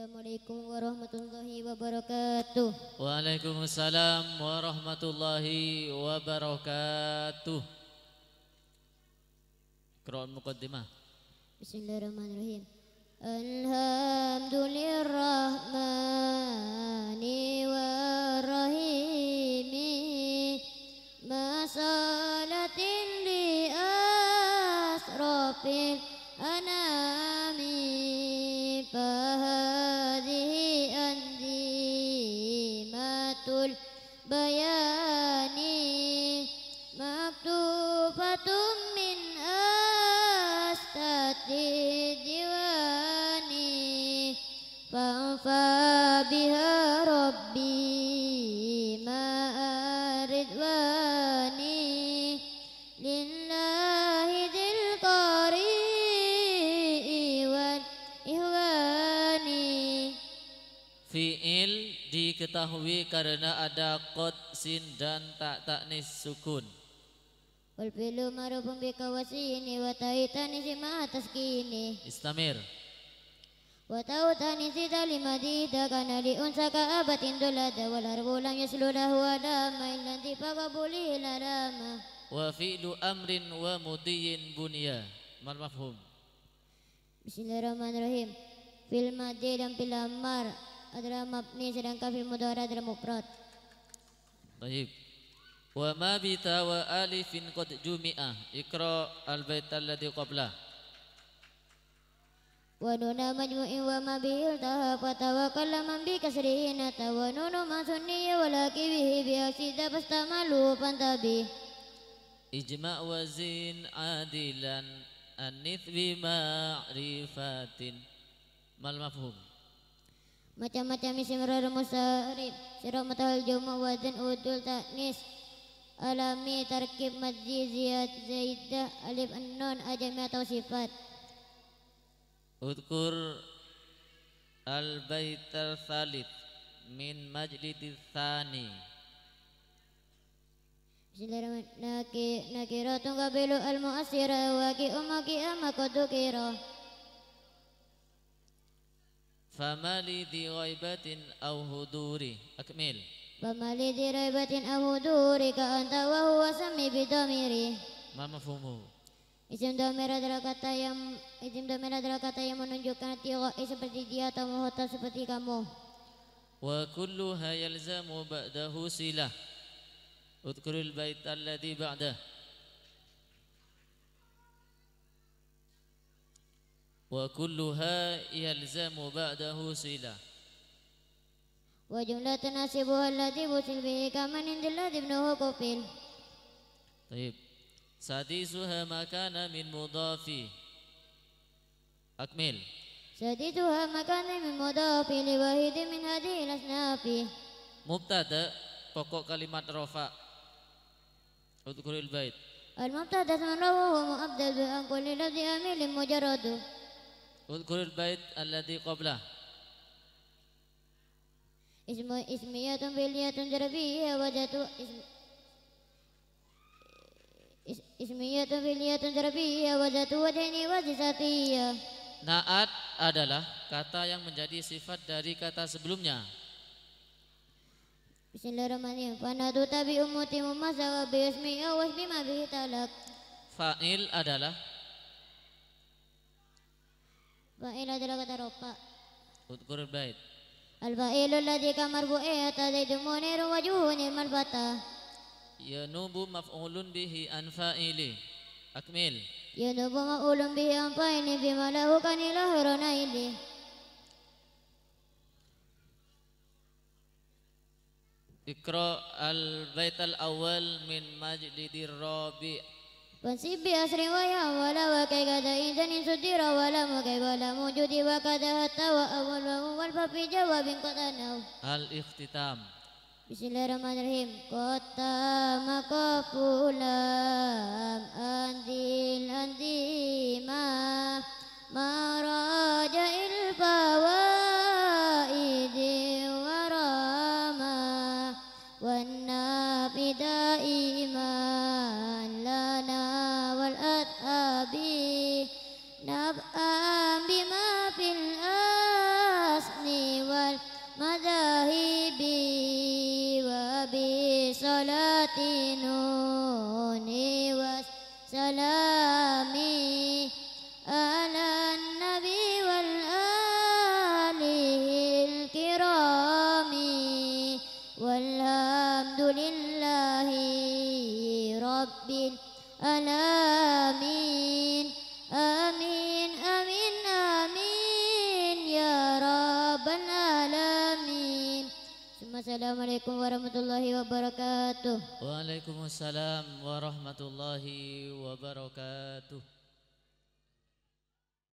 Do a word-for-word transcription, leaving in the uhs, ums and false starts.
Assalamualaikum warahmatullahi wabarakatuh. Waalaikumsalam warahmatullahi wabarakatuh. Qira'at muqaddimah. Bismillahirrahmanirrahim. Alhamdulillahirrahmani warrahimi masalatin li asrafil anami fahadihi anzimatul bayani maktubatum min astati diwani fanfa biha rabbi ma'aridwani lillahi dil qari'i wal ihwani. Fi'il diketahui karena ada qad, sin dan tak taknis sukun. Wal fi'lu ma'rufun bi kawasini wa taitani sima taskini. Istamir. Wa tautani sita limadida kana li unsaka abatin dulada wal harbu lam yaslulahu adama illa intifaqa buli larama. Wa fi'lu amrin wa mudiyin bunya. Mal mafhum. Bismillahirrahmanirrahim. Fil madhi dan fil amar adalah mabni sedangkan fil mudhari adalah mufrad. Baik. Wa ma bita wa alifin qad jumi'ah. Iqra al-bait alladhi qablah. Wa nuna majmu'in wa ma bihil taha fatawakalla man bi kasrihin wa nunu ma sunniya wa laki bihi bi aksida pastamalu pantabi. Ijma' wa zin adilan anith bi ma'rifatin. Mal mafhum. Macam-macam isim rara musarif sirah matahal jumlah wazan udul taknis alami tarkib madzi ziyad zaidah alif an-nun ajami atau sifat. Udkur al-bait al-thalith min majlid tsani. Bismillahirrahmanirrahim. Nakiratun qabilu al-mu'assira wa ki umaki amma qadukira. Famali di ghaibatin aw huduri. Akmil. Famali di ghaibatin aw huduri ka anta wa huwa sami bidhamiri. Ma mafhumu. Isim dhamir adalah kata yang isim dhamir adalah kata yang menunjukkan tirai seperti dia atau muhota seperti kamu. Wa kulluha yalzamu ba'dahu silah. Udkuril bait alladhi ba'dah. Wa kulluha yalzamu ba'dahu silah. Wa jumlatun nasibuha alladhi busil bihi kaman indilladhi ibnuhu kufil. Taib. Sadisuha makana min mudafi. Akmil. Sadisuha makana min mudafi li wahidi min hadhihi al-asnafi. Mubtada pokok kalimat rafa. Udkuril bait. Al-mubtada samarahu mu'abdal bi an kulli lafzi amilin mujarradu. Udkuril bait alladhi qablah. Ismu ismiyatun fi'liyatun jarabiyya wajatu ism is, ismiyatun fi'liyatun jarabiyya wajatu wajani wajisatiyya. Naat adalah kata yang menjadi sifat dari kata sebelumnya. Bismillahirrahmanirrahim. Fanadu tabi umuti mumasa wa bi ismi aw ismi ma bihi talak. Fa'il adalah Fa'il adalah kata rofa. Udkuril bait. Al-fa'ilu alladhi kamarbu'i atadaitu muniru wajuhun ilmal fata. Yanubu maf'ulun bihi an fa'ili. Akmil. Yanubu ma'ulun bihi an fa'ili bima lahu kanila hironaili. Iqra al-bait al-awwal min majlidir rabi'. Fansib bi asri wa ya wala wa kai kada izanin sudira wala wa kai wala mujudi wa kada hatta wa awal wa wal fa fi jawabin qatanau. Al-ikhtitam. Bismillahirrahmanirrahim. Kota makafulam andil andima maraja ilfawaidi warama wanna bidai iman lana wal atabi nab'am bima fil asni صلاة نون والسلام على النبي والآل الكرام والحمد لله رب العالمين آمين آمين آمين يا رب العالمين. Assalamualaikum warahmatullahi wabarakatuh. Waalaikumsalam warahmatullahi wabarakatuh.